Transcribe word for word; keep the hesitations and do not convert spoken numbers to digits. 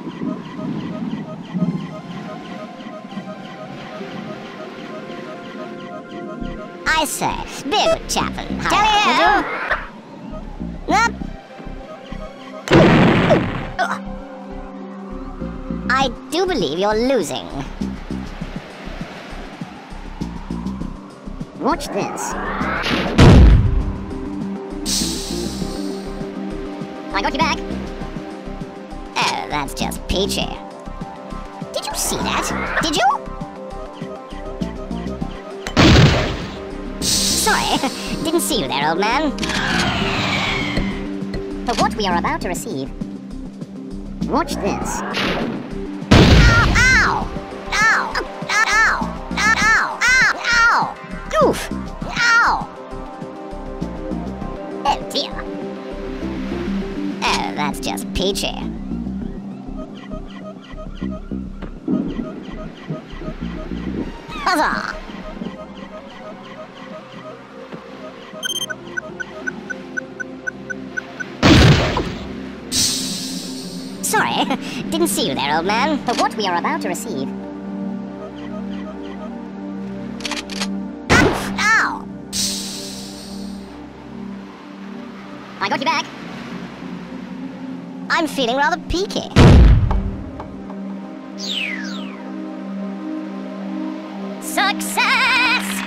I say, be a good chap and hurry up, would you? Up. I do believe you're losing. Watch this. I got you back. Oh, that's just peachy. Did you see that? Did you? Sorry, didn't see you there, old man. For what we are about to receive, watch this. Ow! Ow! Ow! Ow! Ow! Ow! Ow! Ow! Oof! Ow! Oh dear. Oh, that's just peachy. Huzzah! Sorry, didn't see you there, old man. For what we are about to receive. Oof! Ow! I got you back. I'm feeling rather peaky. Success!